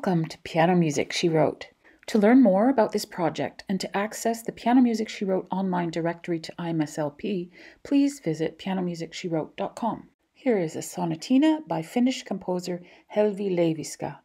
Welcome to Piano Music She Wrote. To learn more about this project and to access the Piano Music She Wrote online directory to IMSLP, please visit pianomusicsshewrote.com. Here is a Sonatine by Finnish composer Helvi Leiviskä.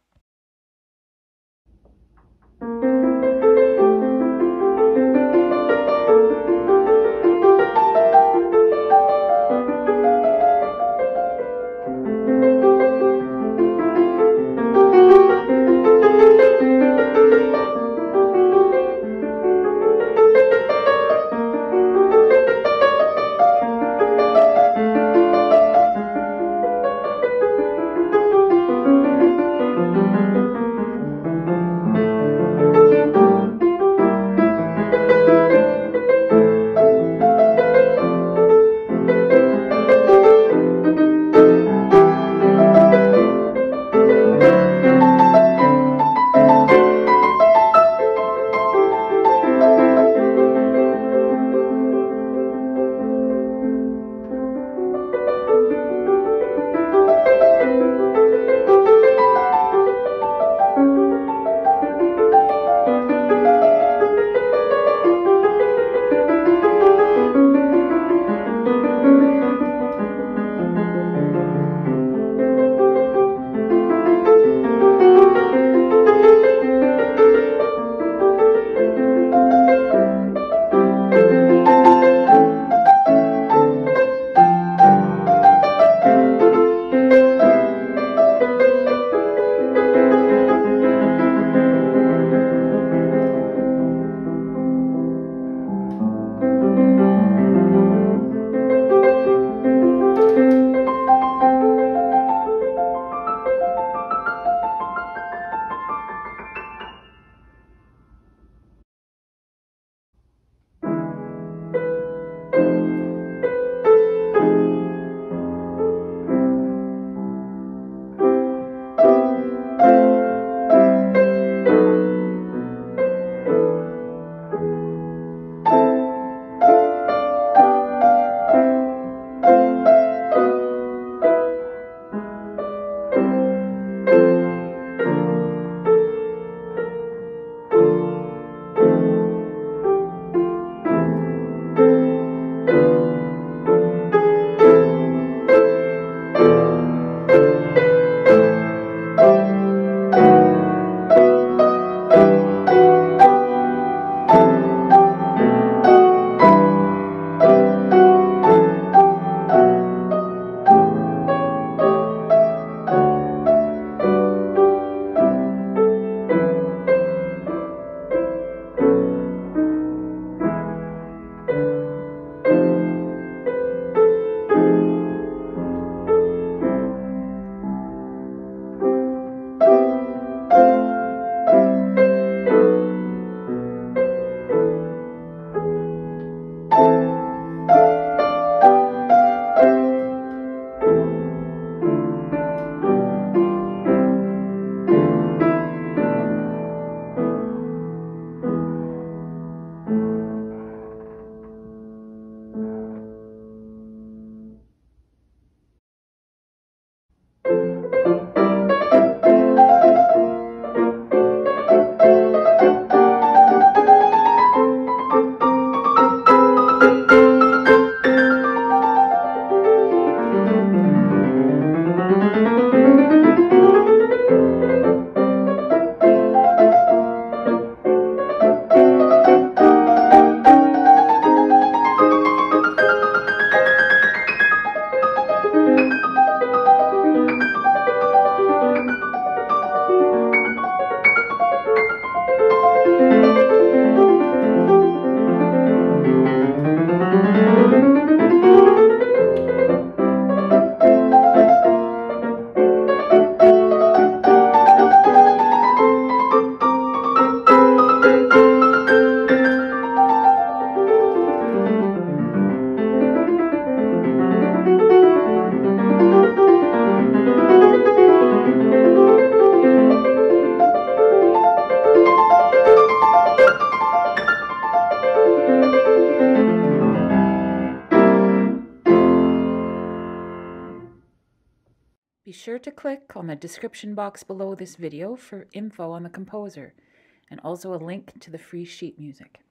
to click on the description box below this video for info on the composer, and also a link to the free sheet music.